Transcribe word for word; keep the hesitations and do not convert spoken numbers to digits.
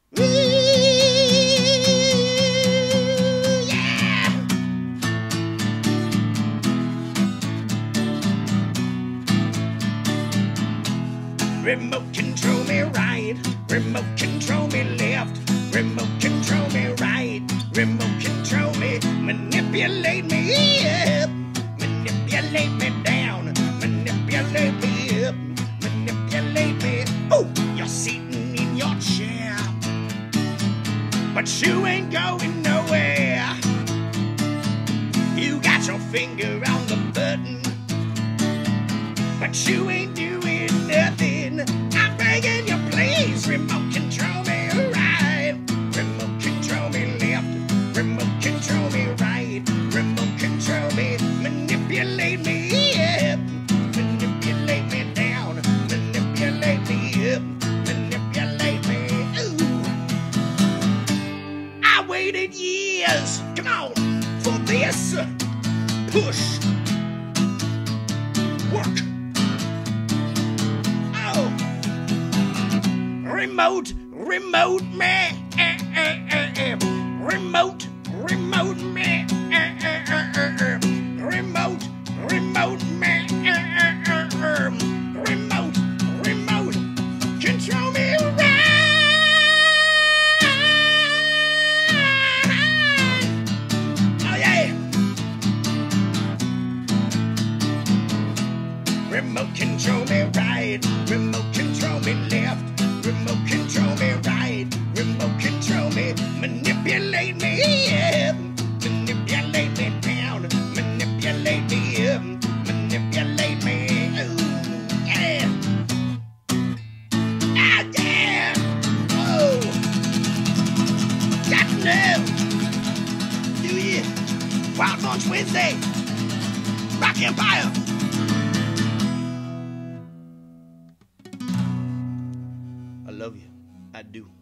Ooh, yeah. Remote control me right, remote control me left, remote control me right, remote control me, manipulate me up, manipulate me down, manipulate me up, manipulate me. Oh, you're sitting in your chair, but you ain't going nowhere. You got your finger on the button, but you ain't doing nothing. I'm begging you, please, remote control me right, remote control me left, remote control me right, remote control me, manipulate me up, manipulate me down, manipulate me up, manipulate me. Ooh. I waited years, come on, for this. Push. Work. Remote, remote me, eh, eh, eh, eh. Remote, remote me, eh, eh, eh, eh. Remote, remote me, eh, eh, eh, eh. Remote, remote, control me right. Oh yeah. Remote control me right, remote control me left. Remote control me right, remote control me, manipulate me up, manipulate me down, manipulate me up, manipulate me, ooh, yeah, ah, yeah, whoa, got to know, do you, Wildbunch Wednesday, Rock Empire. I love you. I do.